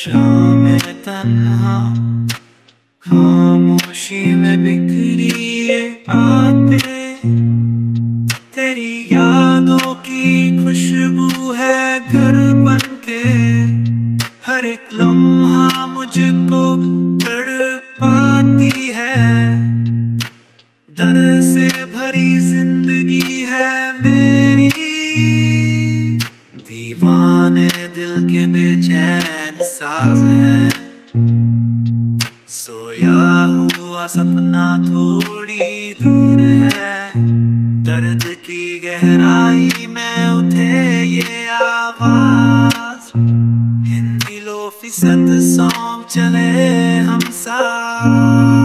शाम है तन्हा, खामोशी में बिखरी ये बातें, तेरी यादों की खुशबू है घर बनके। हर एक लम्हा मुझको तड़पाती है, दर्द से भरी जिंदगी है मेरी। दीवाने दिल के बेचैन साज है, सोया हुआ सपना थोड़ी दूर है। दर्द की गहराई में उठे ये आवाज, हिंदी लोफी सत सॉन्ग चले हम साथ।